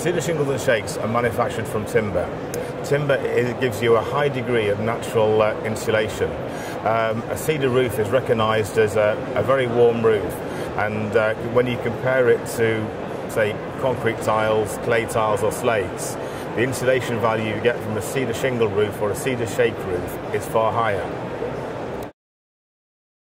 Cedar shingles and shakes are manufactured from timber. Timber gives you a high degree of natural insulation. A cedar roof is recognised as a very warm roof, and when you compare it to, say, concrete tiles, clay tiles or slates, the insulation value you get from a cedar shingle roof or a cedar shake roof is far higher.